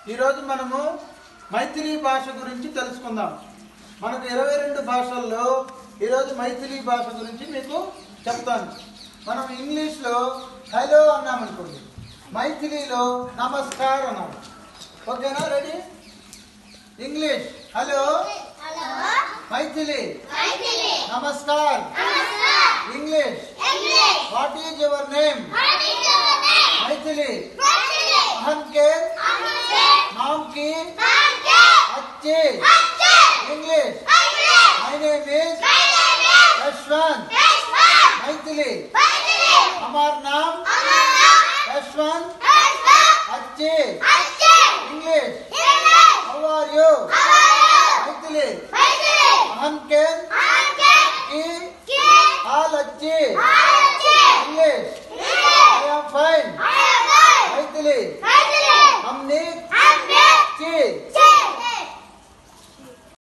ఈరోజు మనము మైథిలి భాష గురించి తెలుసుకుందాం. మనకు 22 భాషల్లో ఈరోజు మైథిలి భాష గురించి మీకు చెప్తాను. మనం ఇంగ్లీష్లో హలో అన్నామనుకోండి, మైథిలిలో నమస్కార్ అన్నాము. ఓకేనా? రెడీ? ఇంగ్లీష్ హలో, మైథిలి నమస్కార్. English what is your name? Maithili अहम के नाम की अच्छे. English my name is Yashwant. Maithili हमार नाम यशवंत